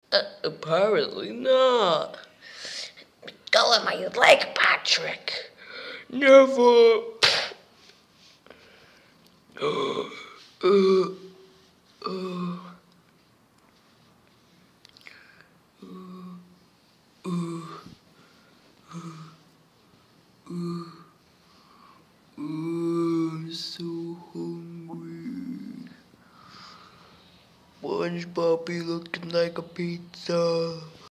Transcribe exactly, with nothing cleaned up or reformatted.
Uh, apparently not. Go on my leg, Patrick. Never. uh, uh, uh, uh, uh, I'm so hungry. SpongeBob be looking like a pizza.